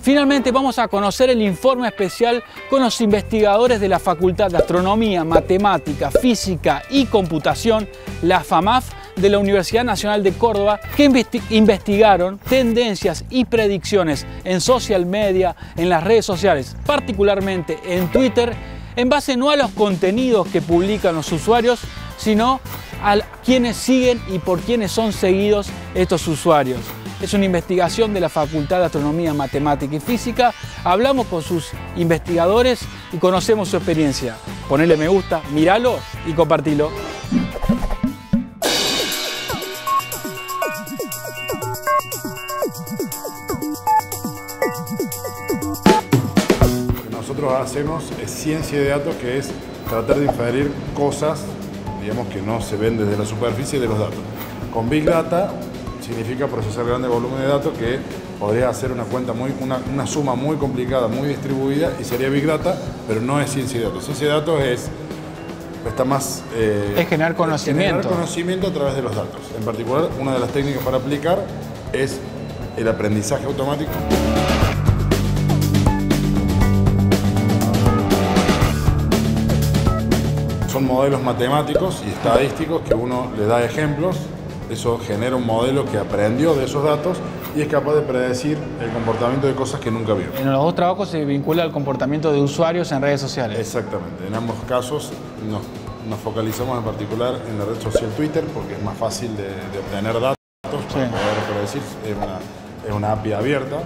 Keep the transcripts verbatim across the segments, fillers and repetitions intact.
Finalmente vamos a conocer el informe especial con los investigadores de la Facultad de Astronomía, Matemática, Física y Computación, la FAMAF, de la Universidad Nacional de Córdoba, que investigaron tendencias y predicciones en social media, en las redes sociales, particularmente en Twitter, en base no a los contenidos que publican los usuarios, sino a quienes siguen y por quienes son seguidos estos usuarios. Es una investigación de la Facultad de Astronomía, Matemática y Física. Hablamos con sus investigadores y conocemos su experiencia. Ponele me gusta, míralo y compartilo. Lo que nosotros hacemos es ciencia de datos, que es tratar de inferir cosas, digamos, que no se ven desde la superficie de los datos. Con Big Data significa procesar grandes volúmenes de datos, que podría hacer una cuenta muy, una, una suma muy complicada, muy distribuida, y sería Big Data, pero no es ciencia de datos. Ciencia de datos es, está más... Eh, es generar conocimiento. Generar conocimiento a través de los datos. En particular, una de las técnicas para aplicar es el aprendizaje automático. Son modelos matemáticos y estadísticos que uno le da ejemplos. Eso genera un modelo que aprendió de esos datos y es capaz de predecir el comportamiento de cosas que nunca vio. En los dos trabajos se vincula al comportamiento de usuarios en redes sociales. Exactamente. En ambos casos nos, nos focalizamos en particular en la red social Twitter, porque es más fácil de, de obtener datos para sí. poder predecir. Es una, es una A P I abierta.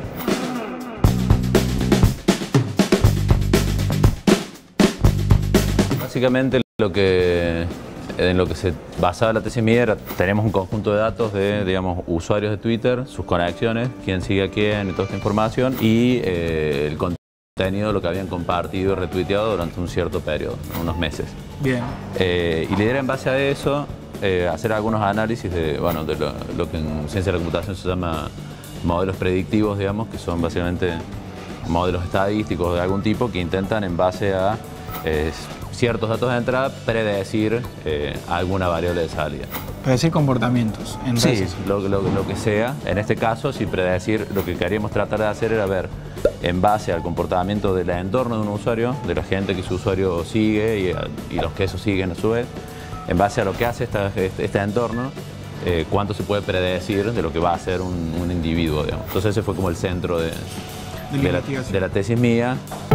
Básicamente lo que... en lo que se basaba la tesis mía era, tenemos un conjunto de datos de, digamos, usuarios de Twitter, sus conexiones, quién sigue a quién y toda esta información, y eh, el contenido, lo que habían compartido y retuiteado durante un cierto periodo, unos meses. Bien. Eh, y la idea era, en base a eso, eh, hacer algunos análisis de, bueno, de lo, lo que en ciencia de la computación se llama modelos predictivos, digamos, que son básicamente modelos estadísticos de algún tipo que intentan, en base a eh, ciertos datos de entrada, predecir eh, alguna variable de salida. Predecir comportamientos en Sí, redes. lo, lo, lo que sea. En este caso, si predecir, lo que queríamos tratar de hacer era ver, en base al comportamiento del entorno de un usuario, de la gente que su usuario sigue y, a, y los que eso siguen a su vez, en base a lo que hace esta, este, este entorno, eh, cuánto se puede predecir de lo que va a hacer un, un individuo, digamos. Entonces ese fue como el centro de, de, de, la, de la tesis mía.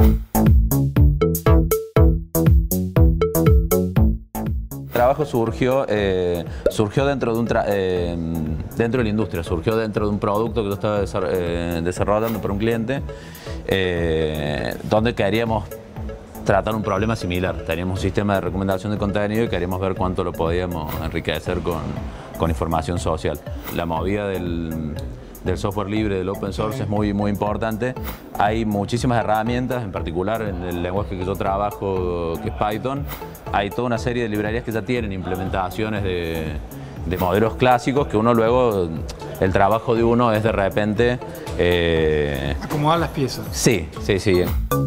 El trabajo surgió, eh, surgió dentro de un tra eh, dentro de la industria, surgió dentro de un producto que yo estaba desar eh, desarrollando para un cliente, eh, donde queríamos tratar un problema similar. Teníamos un sistema de recomendación de contenido y queríamos ver cuánto lo podíamos enriquecer con, con información social. La movida del, del software libre, del open source, es muy, muy importante. Hay muchísimas herramientas, en particular en el lenguaje que yo trabajo, que es Python. Hay toda una serie de librerías que ya tienen implementaciones de, de modelos clásicos, que uno luego, el trabajo de uno es de repente... Eh... acomodar las piezas. Sí, sí, sí.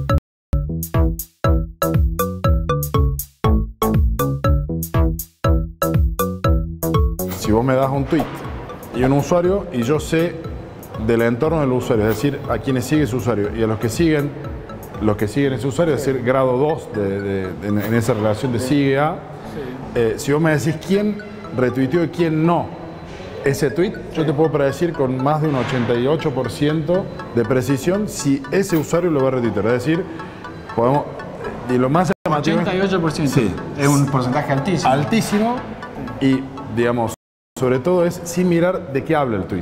Si vos me das un tweet y un usuario, y yo sé del entorno del usuario, es decir, a quienes sigue ese usuario y a los que siguen, los que siguen ese usuario, es decir, grado dos de, de, de, en esa relación de sigue a, eh, si vos me decís quién retuiteó y quién no ese tweet, yo te puedo predecir con más de un ochenta y ocho por ciento de precisión si ese usuario lo va a retuitear. Es decir, podemos, y lo más llamativo, ochenta y ocho por ciento. Sí, es un porcentaje altísimo. Altísimo, y digamos, sobre todo es sin mirar de qué habla el tweet.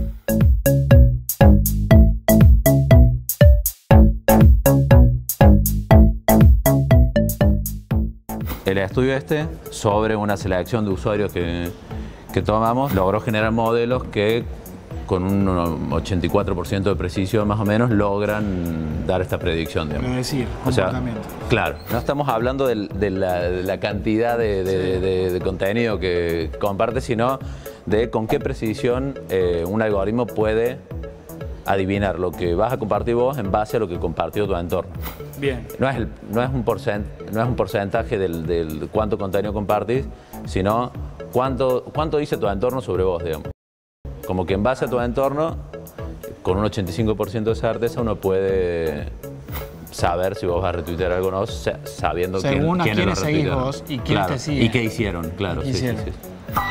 El estudio este, sobre una selección de usuarios que, que tomamos, logró generar modelos que con un ochenta y cuatro por ciento de precisión más o menos logran dar esta predicción. Es decir, o sea, comportamiento. Claro, no estamos hablando de, de, la, de la cantidad de, de, sí. de, de contenido que comparte, sino de con qué precisión eh, un algoritmo puede adivinar lo que vas a compartir vos en base a lo que compartió tu entorno. Bien. No es, el, no es, un, porcent, no es un porcentaje del, del cuánto contenido compartís, sino cuánto, cuánto dice tu entorno sobre vos, digamos. Como que en base a tu entorno, con un ochenta y cinco por ciento de certeza uno puede saber si vos vas a retuitear algo o no, sabiendo según quién, a quiénes quiénes lo seguís retuitearon. vos y quiénes Claro, te siguen. y qué hicieron, claro. ¿Qué sí, hicieron? Sí, sí.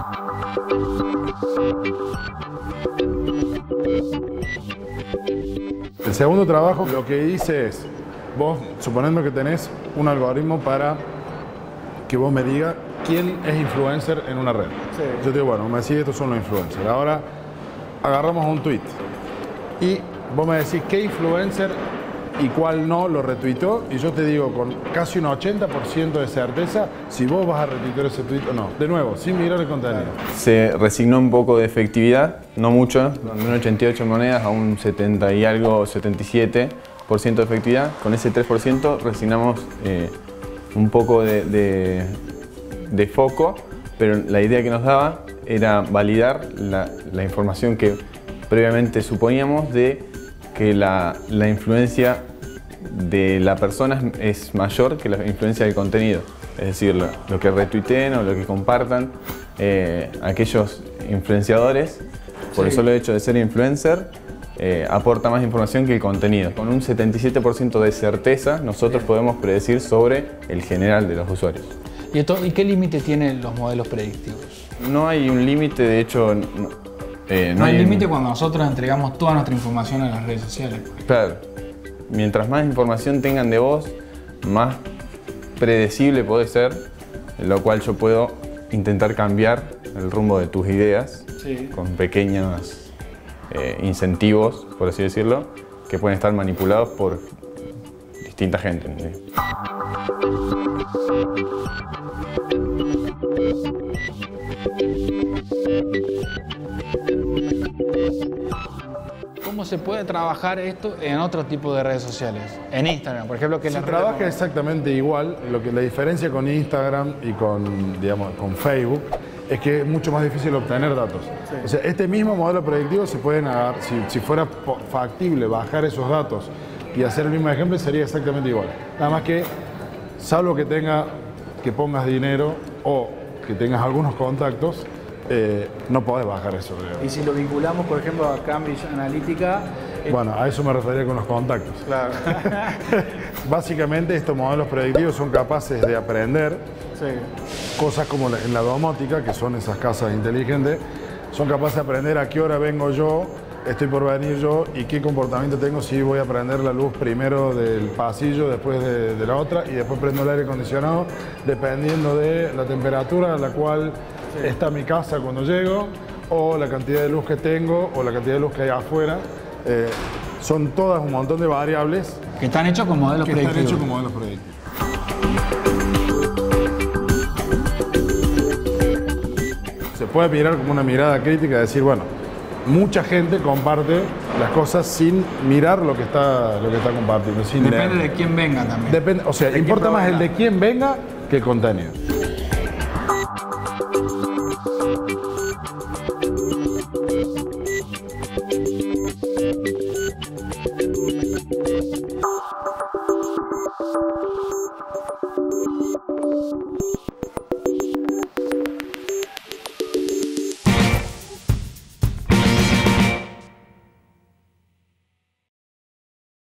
El segundo trabajo, lo que hice es, vos, suponiendo que tenés un algoritmo para que vos me digas quién es influencer en una red. Sí. Yo te digo, bueno, me decís, estos son los influencers. Ahora agarramos un tweet y vos me decís qué influencer y cuál no lo retuiteó, y yo te digo con casi un ochenta por ciento de certeza si vos vas a retuitear ese tweet o no. De nuevo, sin mirar el contenido. Se resignó un poco de efectividad, no mucho, de un ochenta y ocho monedas a un setenta y algo, setenta y siete por ciento de efectividad. Con ese tres por ciento resignamos eh, un poco de, de, de foco, pero la idea que nos daba era validar la, la información que previamente suponíamos de que la, la influencia de la persona es mayor que la influencia del contenido. Es decir, lo, lo que retuiteen o lo que compartan eh, aquellos influenciadores, por sí. el solo hecho de ser influencer, eh, aporta más información que el contenido. Con un setenta y siete por ciento de certeza, nosotros podemos predecir sobre el general de los usuarios. ¿Y, esto, y qué límite tienen los modelos predictivos? No hay un límite, de hecho... No, Eh, no, no hay límite cuando nosotros entregamos toda nuestra información en las redes sociales. Claro. Mientras más información tengan de vos, más predecible puede ser, lo cual yo puedo intentar cambiar el rumbo de tus ideas sí. con pequeños eh, incentivos, por así decirlo, que pueden estar manipulados por distinta gente. ¿Sí? ¿Cómo se puede trabajar esto en otro tipo de redes sociales? En Instagram, por ejemplo, que se la trabaja red... exactamente igual. Lo que la diferencia con Instagram y con, digamos, con Facebook es que es mucho más difícil obtener datos. Sí. O sea, este mismo modelo predictivo se pueden agarrar, si, si fuera factible bajar esos datos y hacer el mismo ejemplo, sería exactamente igual. Nada más que, salvo que tenga, que pongas dinero o que tengas algunos contactos, Eh, no podés bajar eso. Creo. Y si lo vinculamos, por ejemplo, a Cambridge Analytica... Bueno, a eso me refería con los contactos. Claro. Básicamente estos modelos predictivos son capaces de aprender sí. cosas como en la domótica, que son esas casas inteligentes, son capaces de aprender a qué hora vengo yo, estoy por venir yo y qué comportamiento tengo si voy a prender la luz primero del pasillo, después de, de la otra y después prendo el aire acondicionado, dependiendo de la temperatura a la cual sí. está mi casa cuando llego, o la cantidad de luz que tengo, o la cantidad de luz que hay afuera. Eh, son todas un montón de variables que están hechos con modelos que predictivos. Están hechos con modelos predictivos. Se puede mirar como una mirada crítica, decir, bueno, mucha gente comparte las cosas sin mirar lo que está, lo que está compartiendo. Sin Depende leer. de quién venga también. Depende, o sea, de importa más el de quién venga que el contenido.